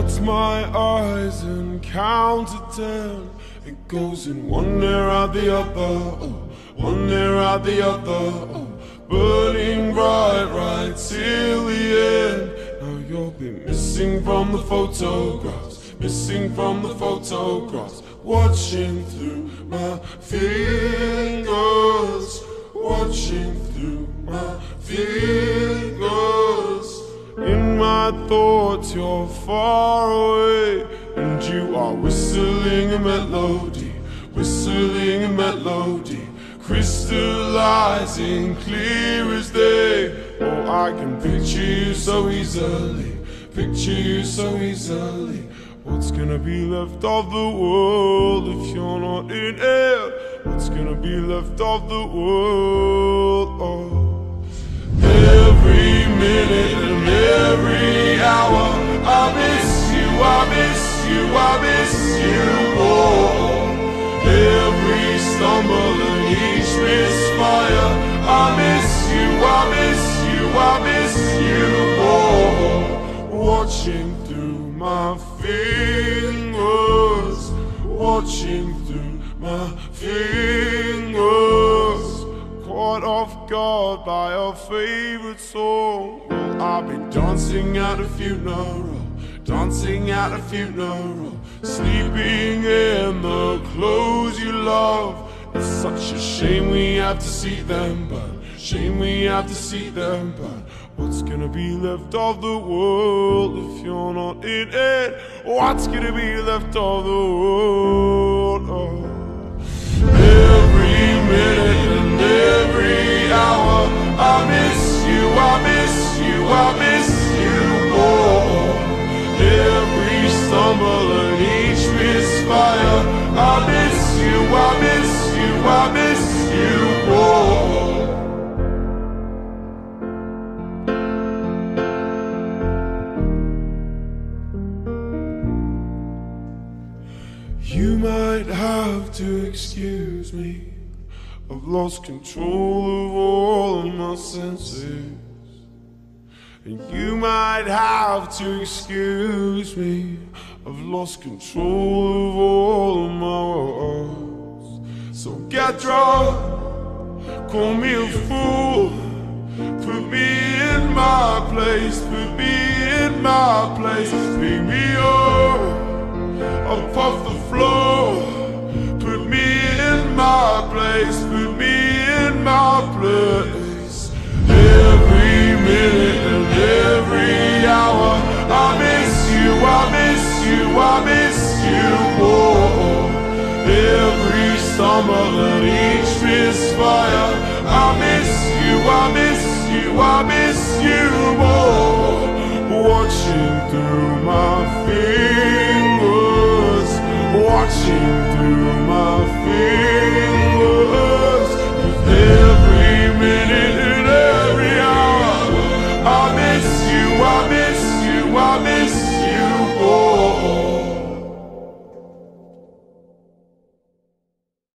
close my eyes and count to 10. It goes in one ear out the other, oh, one ear out the other, oh, burning bright right till the end. Now you'll be missing from the photographs, missing from the photographs, watching through my fingers, watching through my fingers. In my thoughts you're far away, and you are whistling a melody, whistling a melody, crystallizing clear as day. Oh, I can picture you so easily, picture you so easily. What's gonna be left of the world if you're not in it? What's gonna be left of the world? Oh. Every minute and every hour, I miss you, I miss you, I miss you more. Every stumble and each misfire, I miss you, I miss you, I miss you more. Watching through my fingers, watching through my fingers. Caught off guard by our favorite song. Well, I've been dancing at a funeral, dancing at a funeral, sleeping in the clothes you love. It's such a shame we have to see them burn, shame we have to see them burn. What's gonna be left of the world if you're not in it? What's gonna be left of the world? Oh. Every minute and every hour, I miss you, I miss you, I miss you more. Every stumble and each misfire, I miss you, I miss you, I miss you more. You might have to excuse me, I've lost control of all of my senses. And you might have to excuse me, I've lost control of all of my words. So get drunk, call me a fool, put me in my place, put me in my place, pick me up off the floor, put me in my place, put me in my place. Every minute and every hour, I miss you, I miss you, I miss you more. Every summer and each misfire, I miss you, I miss you, I miss you more. Watching through my fingers, watching through my fingers.